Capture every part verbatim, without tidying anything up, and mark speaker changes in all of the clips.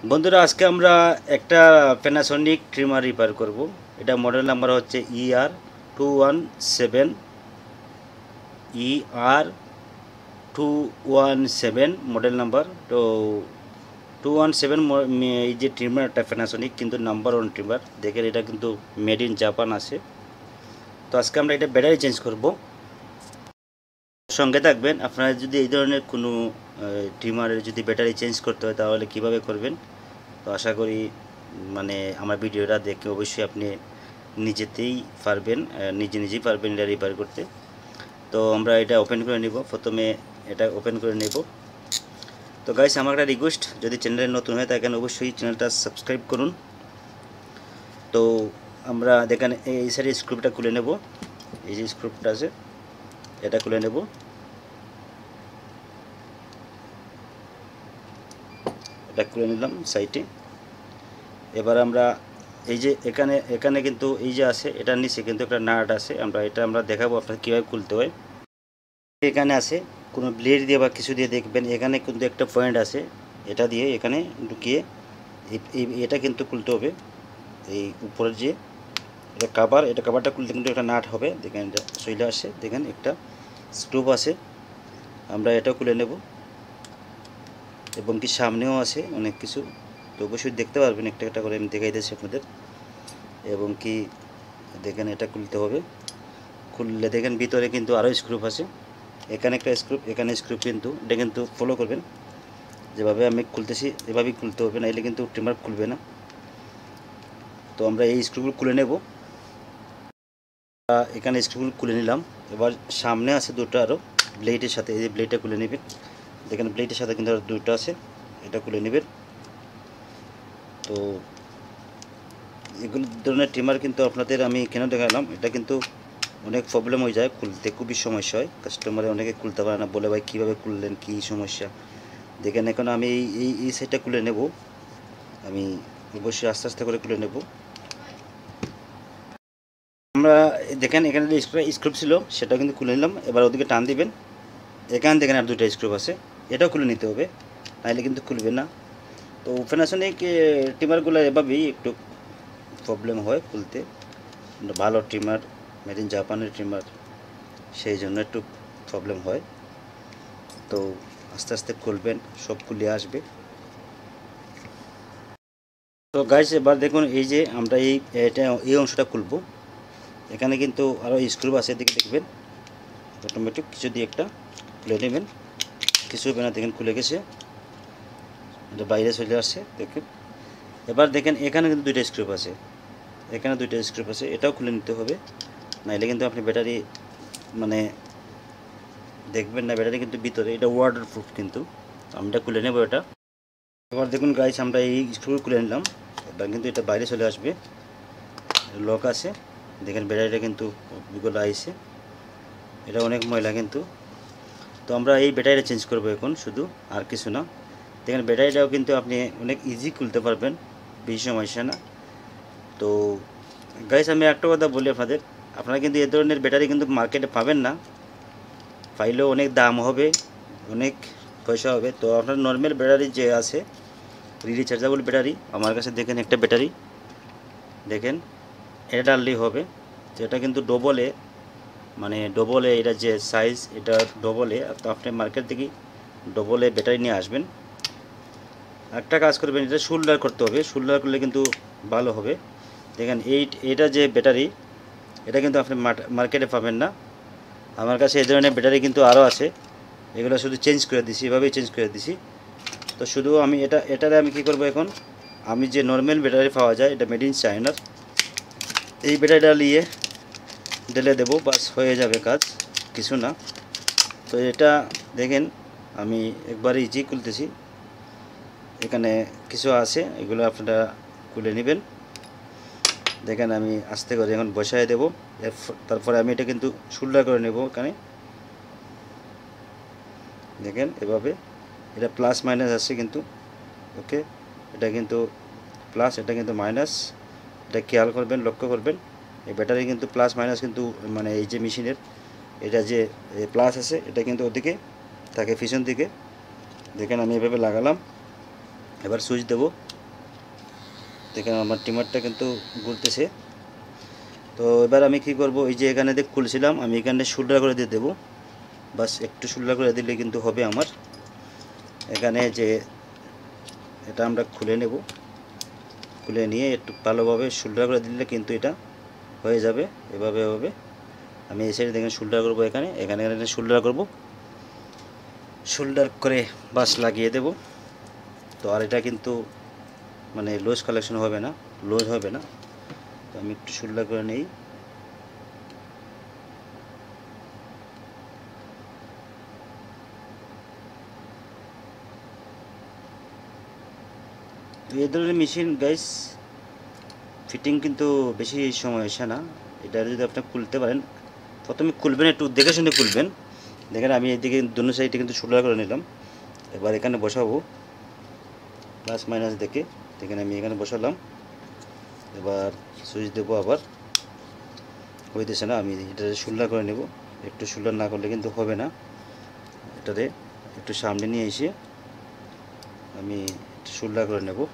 Speaker 1: বন্ধুরা, আজকে আমরা একটা প্যানাসোনিক ট্রিমার রিপেয়ার করব। এটা মডেল নাম্বার হচ্ছে E R two one seven E R two one seven model number. তো টু ওয়ান সেভেন এই যে ট্রিমারটা প্যানাসোনিক কিন্তু নাম্বার ওয়ান ট্রিমার, দেখেন এটা কিন্তু মেড ইন জাপান আছে। তো আজকে আমরা এটা ব্যাটারি চেঞ্জ করব। সঙ্গে থাকবেন। আপনারা যদি এই ধরনের কোনো ট্রিমারের যদি ব্যাটারি চেঞ্জ করতে হয় তাহলে কিভাবে করবেন, তো আশা করি মানে আমার ভিডিওটা দেখে অবশ্যই আপনি নিজেতেই পারবেন, নিজে নিজেই পারবেন এটা রিপেয়ার করতে। তো আমরা এটা ওপেন করে নেব। প্রথমে এটা ওপেন করে নেব। তো গাইস, আমার একটা রিকোয়েস্ট, যদি চ্যানেলে নতুন হয়ে থাকেন অবশ্যই চ্যানেলটা সাবস্ক্রাইব করুন। তো আমরা দেখেন এই সাইডে স্ক্রুপটা খুলে নেব। এই যে স্ক্রুপটা আছে এটা খুলে নেব। এটা খুলে নিলাম সাইডে। এবার আমরা এই যে এখানে এখানে কিন্তু এই যে আছে এটার নিচে কিন্তু একটা নাট আছে, আমরা এটা আমরা দেখাবো আপনাকে কীভাবে খুলতে হয়। এখানে আছে কোনো ব্লেড দিয়ে বা কিছু দিয়ে দেখবেন, এখানে কিন্তু একটা পয়েন্ট আছে, এটা দিয়ে এখানে ঢুকিয়ে এটা কিন্তু খুলতে হবে। এই উপরের যে এটা কাভার, এটা কাভারটা খুলতে কিন্তু একটা নাট হবে। দেখেন এটা চলে আসে, দেখেন একটা স্ক্রুপ আছে, আমরা এটা খুলে নেব। এবং কি সামনেও আছে অনেক কিছু, তো অবশ্যই দেখতে পারবেন একটা একটা করে আমি দেখাই দিচ্ছি আপনাদের। এবং কি দেখেন এটা খুলতে হবে। খুললে দেখেন ভিতরে কিন্তু আরও স্ক্রুপ আছে, এখানে একটা স্ক্রুপ, এখানে স্ক্রুপ, কিন্তু এটা কিন্তু ফলো করবেন যেভাবে আমি খুলতেছি এভাবেই খুলতে হবে, না এলে কিন্তু ট্রিমার খুলবে না। তো আমরা এই স্ক্রুপগুলো খুলে নেব। এখানে স্ক্রুপগুলো খুলে নিলাম। এবার সামনে আছে দুটো আরও ব্লেডের সাথে, এই যে ব্লেডটা খুলে নেবেন। দেখেন ব্লেডের সাথে কিন্তু আরও দুটো আছে, এটা খুলে নেবেন। তো এগুলো ধরনের ট্রিমার কিন্তু আপনাদের আমি কেন দেখালাম, এটা কিন্তু অনেক প্রবলেম হয়ে যায় খুলতে, খুবই সমস্যা হয়। কাস্টমারে অনেকে খুলতে পারে না, বলে ভাই কীভাবে খুললেন, কী সমস্যা। দেখেন এখন আমি এই এই এই সাইডটা খুলে নেব, আমি অবশ্যই আস্তে আস্তে করে খুলে নেব। আমরা দেখেন এখানে যে স্ক্রুপ ছিল সেটা কিন্তু খুলে নিলাম। এবার ওদিকে টান দিবেন, এখানে দেখেন আর দুটো স্ক্রুপ আছে, এটাও খুলে নিতে হবে, নাহলে কিন্তু খুলবে না। তো প্যানাসোনিক ট্রিমারগুলো এভাবেই একটু প্রবলেম হয় খুলতে। ভালো ট্রিমার, মেড ইন জাপানের ট্রিমার, সেই জন্য একটু প্রবলেম হয়। তো আস্তে আস্তে খুলবেন, সব খুলে আসবে। তো গাইস, এবার দেখুন এই যে আমরা এই এটা এই অংশটা খুলব। এখানে কিন্তু আরও স্ক্রুপ আছে, এদিকে দেখবেন অটোমেটিক কিছু দিয়ে একটা খুলে নেবেন, কিছু হবে না। দেখেন খুলে গেছে, এটা বাইরে চলে আসছে দেখেন। এবার দেখেন এখানে কিন্তু দুইটা স্ক্রুপ আছে, এখানে দুইটা স্ক্রুপ আছে, এটাও খুলে নিতে হবে, নাহলে কিন্তু আপনি ব্যাটারি মানে দেখবেন না। ব্যাটারি কিন্তু ভিতরে, এটা ওয়াটার প্রুফ কিন্তু, আমি এটা খুলে নেব এটা। এবার দেখুন গাইস, আমরা এই স্ক্রু খুলে নিলাম। এবার কিন্তু এটা বাইরে চলে আসবে, লক আছে। দেখেন ব্যাটারিটা কিন্তু বিকল আইছে, এটা অনেক ময়লা কিন্তু। তো আমরা এই ব্যাটারিটা চেঞ্জ করব এখন শুধু, আর কিছু না। দেখেন ব্যাটারিটাও কিন্তু আপনি অনেক ইজি খুলতে পারবেন, বেশি সমস্যা না। তো গাইস, আমি একটা কথা বলি আপনাদের, আপনারা কিন্তু এ ধরনের ব্যাটারি কিন্তু মার্কেটে পাবেন না, পাইলেও অনেক দাম হবে, অনেক পয়সা হবে। তো আপনার নর্মাল ব্যাটারি যে আছে রিচার্জেবল ব্যাটারি, আমার কাছে দেখেন একটা ব্যাটারি, দেখেন এটা ডাললেই হবে। যেটা কিন্তু ডবলে, মানে ডবলে এটা যে সাইজ এটা ডবলে, তো আপনি মার্কেট থেকে ডবলে ব্যাটারি নিয়ে আসবেন। একটা কাজ করবেন, এটা শোল্ডার করতে হবে, শোল্ডার করলে কিন্তু ভালো হবে। দেখেন এই এটা যে ব্যাটারি, এটা কিন্তু আপনি মার্কেটে পাবেন না। আমার কাছে এই ধরনের ব্যাটারি কিন্তু আরও আছে, এগুলো শুধু চেঞ্জ করে দিছি, এভাবেই চেঞ্জ করে দিছি। তো শুধু আমি এটা এটারে আমি কি করব এখন, আমি যে নর্মাল ব্যাটারি পাওয়া যায়, এটা মেড ইন চায়নার, এই ব্যাটারিটা নিয়ে ঢেলে দেবো, বাস হয়ে যাবে কাজ, কিছু না। তো এটা দেখেন আমি একবার ইজি খুলতেছি, এখানে কিছু আছে, এগুলো আপনারা খুলে নেবেন। দেখেন আমি আস্তে করে এখন বসায় দেবো, তারপরে আমি এটা কিন্তু শোল্ডার করে নেব এখানে। দেখেন এভাবে, এটা প্লাস মাইনাস আছে কিন্তু, ওকে, এটা কিন্তু প্লাস, এটা কিন্তু মাইনাস, এটা খেয়াল করবেন, লক্ষ্য করবেন। এই ব্যাটারি কিন্তু প্লাস মাইনাস কিন্তু মানে এই যে মেশিনের এটা যে প্লাস আছে, এটা কিন্তু ওদিকে থাকে পিছন দিকে। দেখেন আমি এভাবে লাগালাম, এবার সুইচ দেব। দেখেন আমার টিমারটা কিন্তু ঘুরতেছে। তো এবার আমি কি করব, এই যে এখানে দেখ খুলছিলাম আমি এখানে শোল্ডার করে দিয়ে দেবো, বাস একটু শোল্ডার করে দিলে কিন্তু হবে আমার। এখানে যে এটা আমরা খুলে নেব, খুলে নিয়ে একটু ভালোভাবে শোল্ডার করে দিলে কিন্তু এটা হয়ে যাবে। এভাবে এভাবে আমি এই সাইডে দেখেন শোল্ডার করবো, এখানে এখানে এখানে শোল্ডার করব, শোল্ডার করে বাস লাগিয়ে দেব। তো আর এটা কিন্তু মানে লুজ কালেকশন হবে না, লুজ হবে না। তো আমি একটু শোল্ডার করে নেই। তো এই ধরনের মেশিন গাইস ফিটিং কিন্তু বেশি সময় আসে না। এটা যদি আপনি খুলতে পারেন, প্রথমে খুলবেন একটু দেখে শুনে খুলবেন। দেখেন আমি এইদিকে দুনো সাইডে কিন্তু শোল্ডার করে নিলাম। এবার এখানে বসাবো প্লাস মাইনাস দেখে, দেখেন আমি এখানে বসালাম। এবার সুইচ দেবো, আবার হইতেছে না, আমি এটা শোল্ডার করে নেব। একটু শোল্ডার না করলে কিন্তু হবে না। এটাতে একটু সামনে নিয়ে এসে আমি একটু শোল্ডার করে নেব।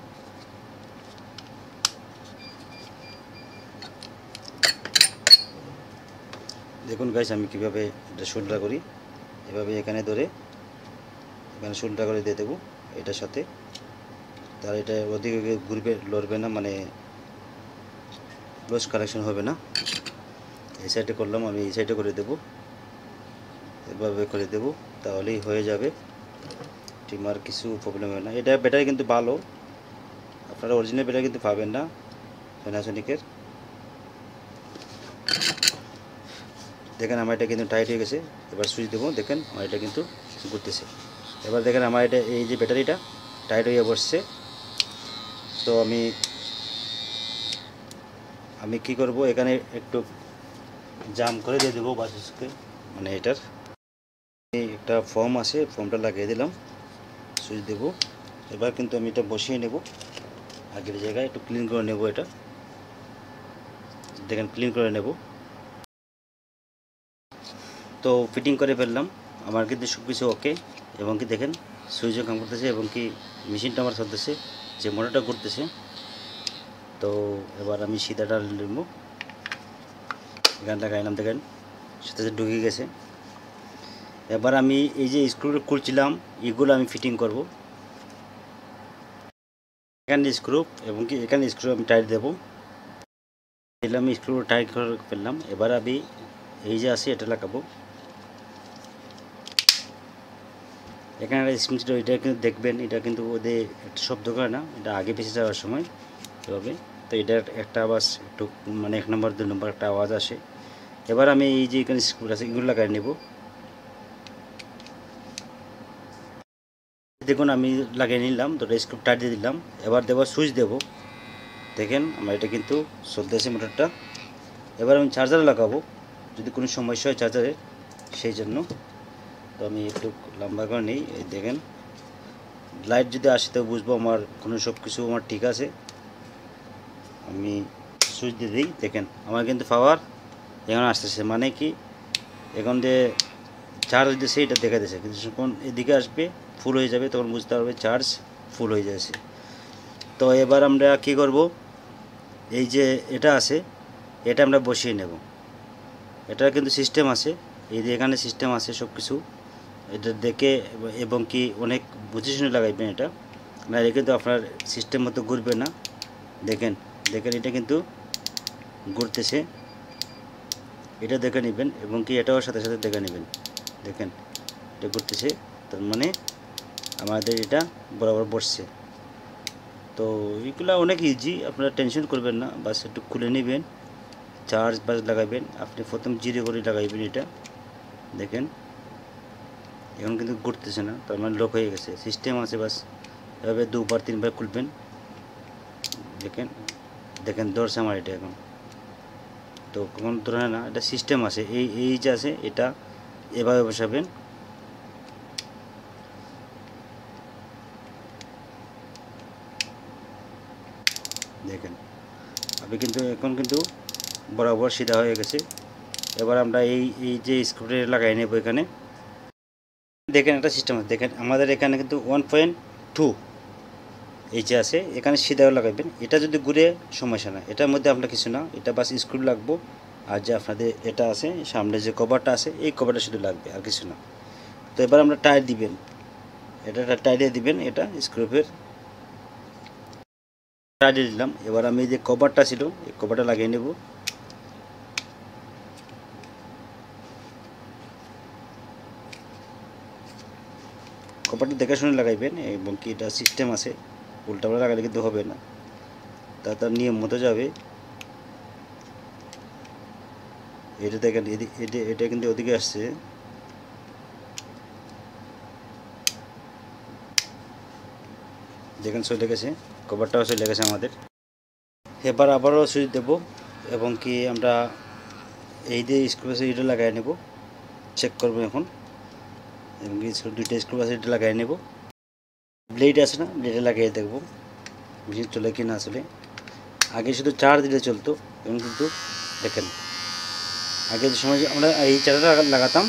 Speaker 1: দেখুন গাইস আমি কীভাবে এটা শোল্ডার করি। এভাবে এখানে ধরে এখানে শোল্ডার করে দিয়ে দেবো এটার সাথে। তার এটা ওদিকে ঘুরবে, লড়বে না, মানে লুজ কালেকশন হবে না। এই সাইডে করলাম, আমি এই সাইডে করে দেব, এভাবে করে দেব, তাহলেই হয়ে যাবে। টিমার কিছু প্রবলেম হয় না। এটা ব্যাটারি কিন্তু ভালো, আপনারা অরিজিনাল ব্যাটারি কিন্তু পাবেন না প্যানাসোনিকের। দেখেন আমার এটা কিন্তু টাইট হয়ে গেছে। এবার সুইচ দেবো, দেখেন আমার এটা কিন্তু ঘুরতেছে। এবার দেখেন আমার এটা এই যে ব্যাটারিটা টাইট হয়ে বসছে। তো আমি আমি কি করব, এখানে একটু জাম করে দিয়ে দেবো বাসকে, মানে এটার একটা ফর্ম আছে, ফর্মটা লাগিয়ে দিলাম, সুইচ দেবো। এবার কিন্তু আমি এটা বসিয়ে নেব আগের জায়গায়, একটু ক্লিন করে নেব। এটা দেখেন ক্লিন করে নেব। তো ফিটিং করে ফেললাম, আমার কিন্তু সব কিছু ওকে। এবং কি দেখেন সুইচও কাম করতেছে, এবং কি মেশিনটা আমার চলতেছে, যে মোটরটা ঘুরতেছে। তো এবার আমি সিধাটা নেব, এখানটা গাইলাম, দেখেন সেটা ঢুকে গেছে। এবার আমি এই যে স্ক্রুগুলো খুলছিলাম এগুলো আমি ফিটিং করব। এখানে স্ক্রু এবং কি এখানে স্ক্রু আমি টাইট দেবো, দিলাম স্ক্রু টাইট করে ফেললাম। এবার আমি এই যে আছে এটা লাগাবো। এখানে স্প্রিং ছিল, এটা কিন্তু দেখবেন এটা কিন্তু ওদের একটা শব্দ করে না, এটা আগে পিছিয়ে যাওয়ার সময় এভাবে। তো এটা একটা আওয়াজ একটু মানে এক নম্বর দুই নম্বর একটা আওয়াজ আসে। এবার আমি এই যে এখানে স্ক্রু আছে এগুলো লাগাই নেব। দেখুন আমি লাগিয়ে নিলাম, দুটো স্ক্রু টাইট দিয়ে দিলাম। এবার দেবো সুইচ দেবো, দেখেন আমার এটা কিন্তু চলতেছে মোটরটা। এবার আমি চার্জার লাগাবো, যদি কোনো সমস্যা হয় চার্জারের, সেই জন্য। তো আমি একটু লম্বা করে নিই, এই দেখেন লাইট যদি আসে তো বুঝবো আমার কোনো সব কিছু আমার ঠিক আছে। আমি সুইচ দিয়ে দিই, দেখেন আমার কিন্তু পাওয়ার এখন আসতেছে, মানে কি এখন যে চার্জ দিয়েছে এটা দেখা দিয়েছে, কিন্তু যখন এদিকে আসবে ফুল হয়ে যাবে তখন বুঝতে পারবে চার্জ ফুল হয়ে যাচ্ছে। তো এবার আমরা কি করব, এই যে এটা আছে এটা আমরা বসিয়ে নেব। এটা কিন্তু সিস্টেম আছে, এই যে এখানে সিস্টেম আছে সব কিছু, এটা দেখে এবং কি অনেক বুঝে শুনে লাগাইবেন। এটা না এটা কিন্তু আপনার সিস্টেম মতো ঘুরবে না। দেখেন দেখেন এটা কিন্তু ঘুরতেছে, এটা দেখে নেবেন। এবং কি এটাও সাথে সাথে দেখে নেবেন, দেখেন এটা ঘুরতেছে, তার মানে আমাদের এটা বরাবর বসছে। তো এগুলো অনেক ইজি, আপনারা টেনশন করবেন না, বাস একটু খুলে নেবেন, চার্জ বাস লাগাবেন। আপনি প্রথম জিরো করে লাগাইবেন এটা, দেখেন এখন কিন্তু ঘুরতেছে না, তার মানে লক হয়ে গেছে। সিস্টেম আছে, বাস এভাবে দুবার তিনবার খুলবেন। দেখেন দেখেন ধরছে আমার এটা এখন, তো কখন ধরে না, এটা সিস্টেম আছে। এই এই যে আছে এটা এভাবে বসাবেন, দেখেন আপনি কিন্তু এখন কিন্তু বরাবর সিধা হয়ে গেছে। এবার আমরা এই এই যে স্ক্রুটা লাগাই নেব এখানে। দেখেন একটা সিস্টেম আছে, দেখেন আমাদের এখানে কিন্তু ওয়ান পয়েন্ট টু এই যে আছে এখানে সিধাও লাগাবেন। এটা যদি ঘুরে সমস্যা না, এটার মধ্যে আপনার কিছু না, এটা বাস স্ক্রু লাগবো। আর যে আপনাদের এটা আছে সামনে যে কভারটা আছে এই কভারটা শুধু লাগবে, আর কিছু না। তো এবার আমরা টায়ার দিবেন, এটা টায়ারে দিবেন, এটা স্ক্রুপের টায়ারে দিলাম। এবার আমি যে কভারটা ছিল এই কভারটা লাগিয়ে নেব। কভারটা দেখে শুনে লাগাইবেন, এবং কি এটা সিস্টেম আছে, উল্টাপাল্টা লাগালে কিন্তু হবে না, তা তার নিয়ম মতো যাবে। এটা দেখেন এটা এটা কিন্তু ওদিকে আসছে, দেখেন চলে গেছে, কভারটাও চলে গেছে আমাদের। এবার আবারও সুইচ দেব, এবং কি আমরা এই যে স্ক্রু আছে এটা লাগাই নেব, চেক করবো এখন। এবং দুইটা স্ক্রু আছে এটা লাগাই নেব, ব্লেড আছে না ব্লেডে লাগিয়ে দেখবো মেশিন চলে কি না চলে। আগে শুধু চার্জ দিলে চলতো, এবং কিন্তু দেখেন আগে যে সময় আমরা এই চার্জার লাগাতাম,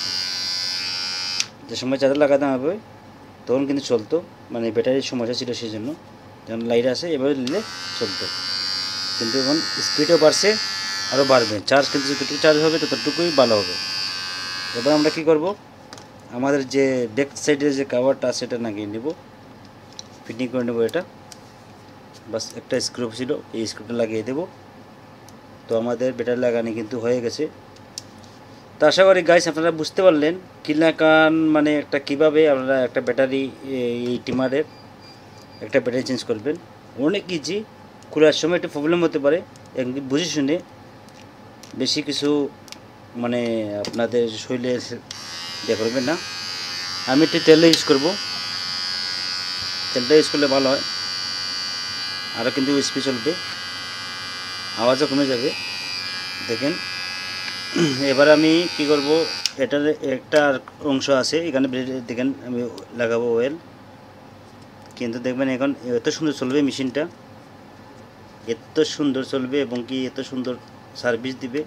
Speaker 1: যে সময় চার্জার লাগাতাম হবে তখন কিন্তু চলতো, মানে ব্যাটারির সমস্যা ছিল সেই জন্য। যেমন লাইট আছে এভাবে নিলে চলতো, কিন্তু এখন স্পিডও বাড়ছে, আরও বাড়বে। চার্জ কিন্তু যতটুকু চার্জ হবে ততটুকুই ভালো হবে। এবার আমরা কি করব, আমাদের যে ব্যাক সাইডের যে কাভারটা আছে এটা লাগিয়ে নেব, ফিটিং করে নেব। এটা বাস একটা স্ক্রু ছিল, এই স্ক্রুটা লাগিয়ে দেব। তো আমাদের ব্যাটারি লাগানো কিন্তু হয়ে গেছে। তো আশা করি গাইস আপনারা বুঝতে পারলেন কিলাকান মানে একটা কিভাবে আপনারা একটা ব্যাটারি এই টিমারের একটা ব্যাটারি চেঞ্জ করবেন। অনেক ইজি, খোলার সময় একটু প্রবলেম হতে পারে, বুঝে শুনে, বেশি কিছু মানে আপনাদের শরীরে ইয়ে করবেন না। আমি একটু তেল ইউজ করব, তেলটা ইউজ করলে ভালো হয়, আরও কিন্তু স্পিড চলবে, আওয়াজও কমে যাবে। দেখেন এবার আমি কি করব, এটার একটা অংশ আছে এখানে দেখেন আমি লাগাবো অয়েল, কিন্তু দেখবেন এখন এত সুন্দর চলবে মেশিনটা, এত সুন্দর চলবে এবং কি এত সুন্দর সার্ভিস দিবে।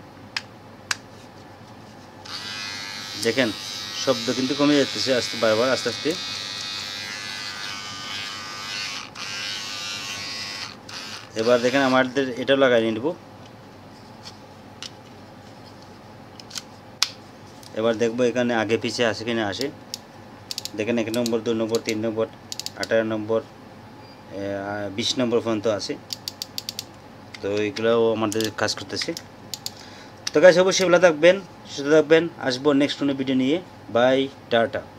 Speaker 1: দেখেন শব্দ কিন্তু কমে যাচ্ছে আস্তে বারবার আস্তে আস্তে। এবার দেখেন আমাদের এটাও লাগাই নেব। এবার দেখবো এখানে আগে পিছিয়ে আসে কিনা আসে। দেখেন এক নম্বর, দুই নম্বর, তিন নম্বর, আঠারো নম্বর, বিশ নম্বর পর্যন্ত আছে। তো এগুলোও আমাদের কাজ করতেছে। তো গাইস অবশ্যই ভালো থাকবেন, সুস্থ থাকবেন, আসবো নেক্সট কোনো ভিডিও নিয়ে। Bye, tata.